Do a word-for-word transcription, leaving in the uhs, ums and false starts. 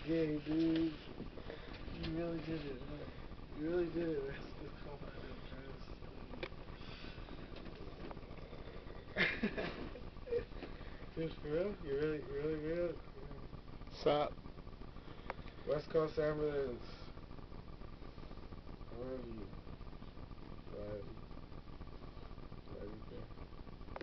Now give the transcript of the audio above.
gay, dude. You really did it, huh? You really did it. That's the call I don't trust. Dude, for real? You really, really, really? Sup? West Coast Ambulance. I love you.